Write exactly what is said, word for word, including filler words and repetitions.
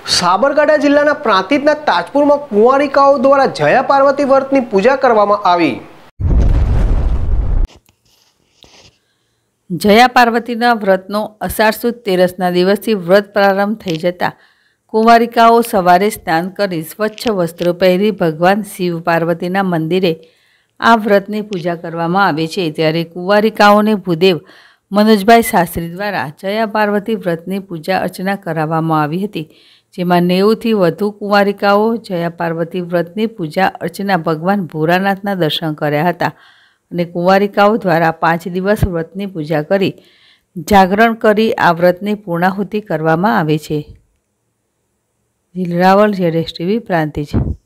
સાબરકાંઠા જિલ્લાના પ્રાંતિજના તાજપુરમાં કુંવારિકાઓ દ્વારા જયા પાર્વતી વ્રતની પૂજા કરવામાં આવી। જયા પાર્વતીના વ્રતનો અષાઢ સુદ તેરસના દિવસથી વ્રત પ્રારંભ થઈ જતા કુંવારિકાઓ સવારે સ્નાન કરી સ્વચ્છ વસ્ત્રો પહેરી ભગવાન શિવ પાર્વતીના મંદિરે આ વ્રતની પૂજા કરવામાં આવે છે। ત્યારે કુંવારિકાઓને ભૂદેવ મનોજભાઈ શાસ્ત્રી દ્વારા જયા પાર્વતી વ્રતની પૂજા અર્ચના કરાવવામાં આવી હતી, જેમાં નેવુંથી વધુ કુંવારિકાઓ જયા પાર્વતી વ્રતની પૂજા અર્ચના ભગવાન ભોળાનાથના દર્શન કર્યા હતા અને કુંવારિકાઓ દ્વારા પાંચ દિવસ વ્રતની પૂજા કરી જાગરણ કરી આ વ્રતની પૂર્ણાહુતિ કરવામાં આવે છે। જીલ રાવલ, જેડેશ ટીવી, પ્રાંતિજ।